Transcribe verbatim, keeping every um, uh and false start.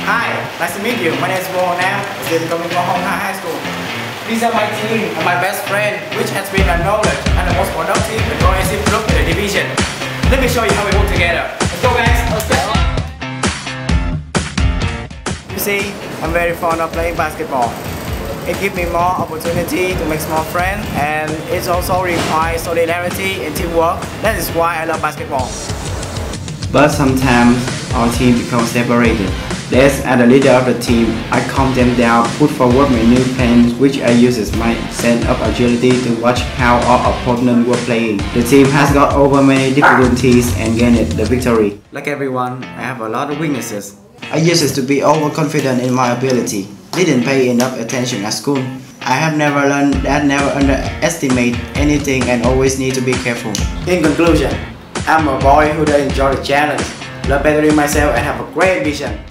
Hi, nice to meet you. My name is Mo Nam. I'm coming from Hong Kong High School. These are my team and my best friend, which has been the knowledge and the most productive and cohesive group in the division. Let me show you how we work together. Let's go, guys. Let's go. You see, I'm very fond of playing basketball. It gives me more opportunity to make small friends, and it also requires solidarity and teamwork. That is why I love basketball. But sometimes our team becomes separated. As the leader of the team, I calm them down, put forward my new plans, which I use as my sense of agility to watch how our opponents were playing. The team has got over many difficulties and gained the victory. Like everyone, I have a lot of weaknesses. I used to be overconfident in my ability. Didn't pay enough attention at school. I have never learned that never underestimate anything and always need to be careful. In conclusion, I'm a boy who does enjoy the challenge, love bettering myself and have a great vision.